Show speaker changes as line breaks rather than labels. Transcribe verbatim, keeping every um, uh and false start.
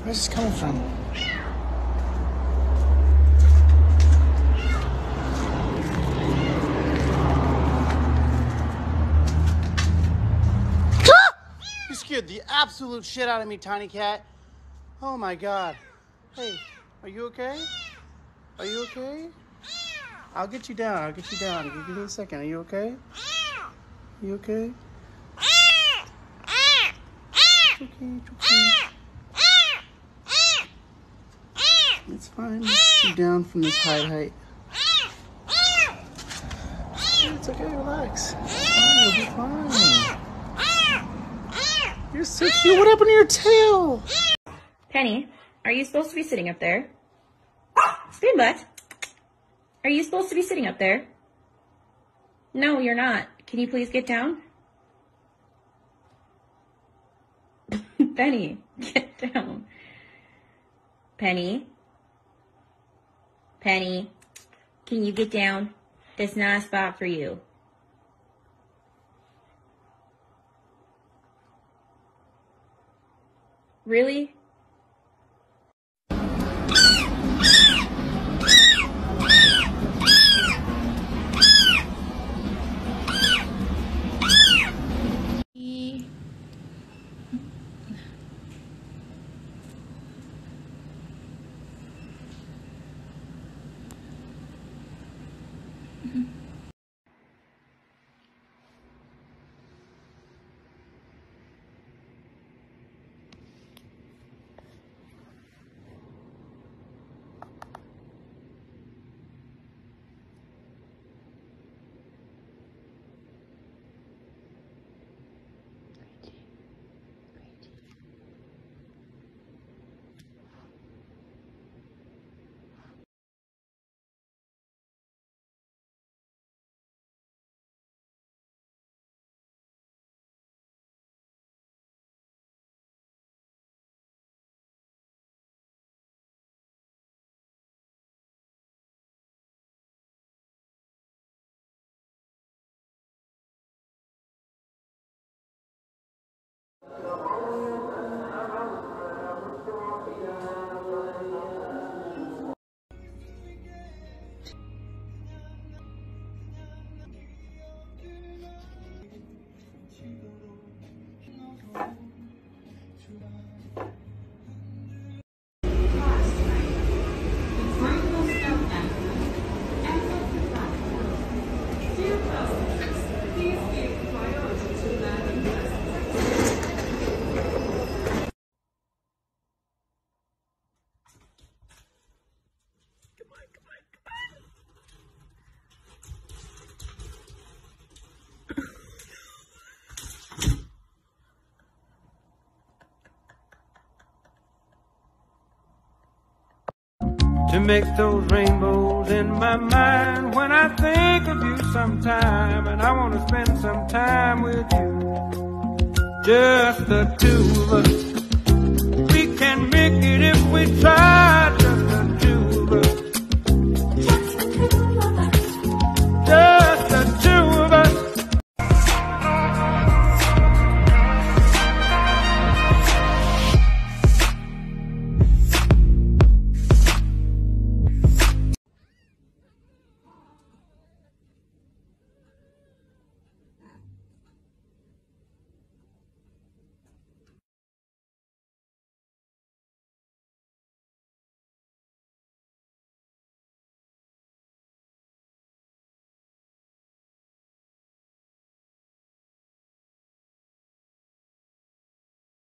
Where's this coming from? You scared the absolute shit out of me, Tiny Cat. Oh my God. Hey, are you okay? Are you okay? I'll get you down. I'll get you down. Give me a second. Are you okay? You okay? It's okay. It's okay. It's fine. Get you down from this high height. It's okay. Relax. You'll be fine. You're so cute. What happened to your tail?
Penny, are you supposed to be sitting up there? Spoon butt. Are you supposed to be sitting up there? No, you're not. Can you please get down? Penny, get down. Penny. Penny, can you get down? That's not a spot for you. Really?
To make those rainbows in my mind when I think of you sometime, and I want to spend some time with you, just the two of us. We can make it if we try.